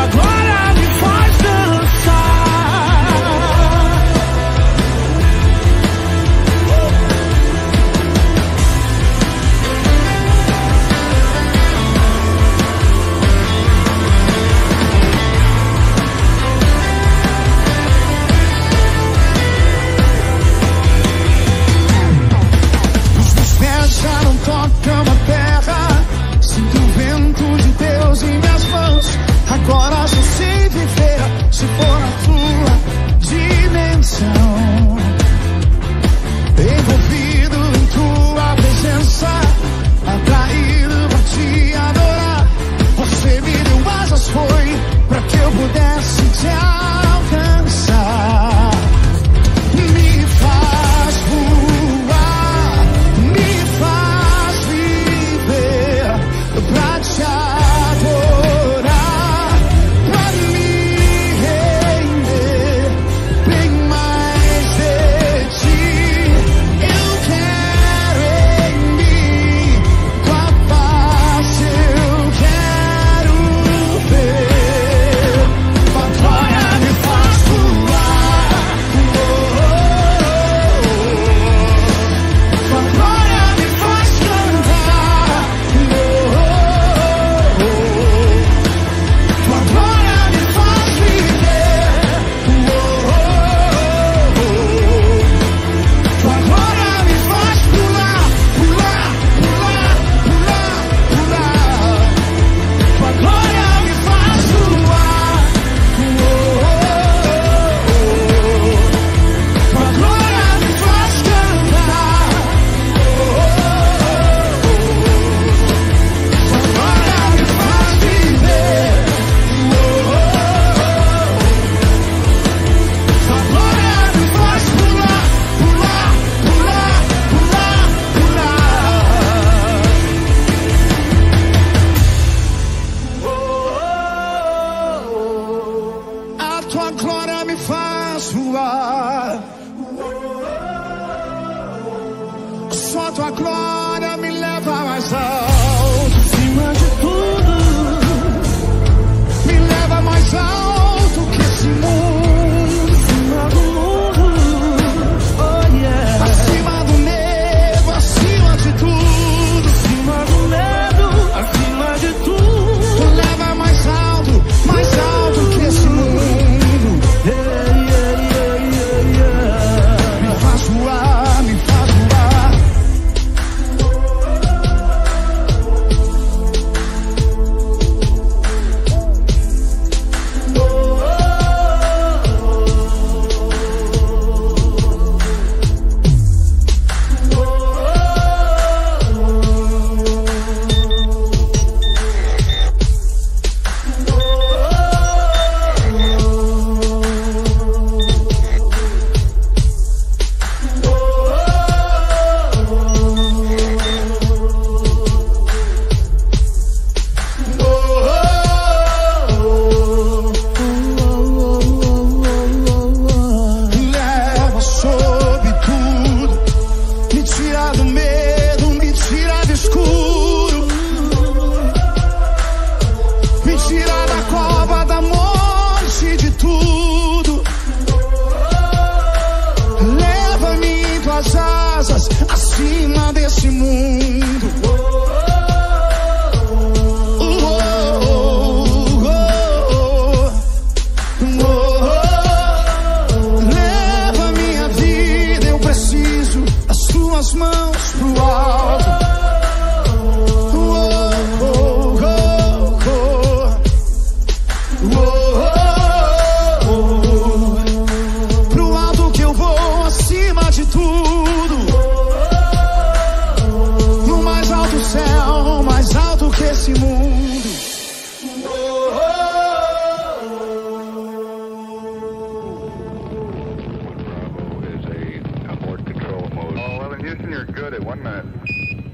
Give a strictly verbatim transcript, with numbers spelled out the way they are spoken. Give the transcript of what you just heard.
glória me faz dançar. Já não tocam a terra, sinto o vento de Deus em minhas mãos. Agora só sei viver se for na tua dimensão. Envolvido em tua presença, atraído por te adorar. Você me deu asas, foi pra que eu pudesse te alcançar. Me faz voar, me faz viver pra te adorar, pra me render bem mais de ti. Eu quero em mim, tua face eu quero ver. Tua glória me faz voar, oh, oh, oh. Tua glória me faz cantar, oh, oh, oh. Tua glória me faz viver, oh, oh, oh. Tua glória me faz pular, pular, pular, pular, pular. Tua glória me faz voar, oh, oh, oh. Tua glória me faz cantar, oh, oh, oh. Tua glória me faz viver, oh, oh, oh. Tua glória me faz pular, pular, pular, pular, pular. A tua glória me faz voar. Só tua glória me leva mais alto, acima de tudo. Me leva mais alto que esse mundo, acima do mundo. Oh yeah. Acima do medo, acima de tudo. Acima do medo, acima de tudo. Tu leva mais alto, mais alto que esse mundo. Yeah, yeah, yeah, yeah, yeah. Me faz voar, me faz voar. Leva sobre tudo, me tira do medo, me tira do escuro, me tira da cova da morte, de tudo. Leva-me em tuas asas, acima desse mundo. Oh, oh, oh, oh, oh, oh. Leva minha vida, eu preciso das tuas mãos pro alto. Oh, oh, oh, oh, oh, oh. Pro alto que eu vou, acima de tudo. No mais alto céu, mais alto que esse mundo. Bravo is a abort control mode. Oh, well, in Houston, you're good at one minute.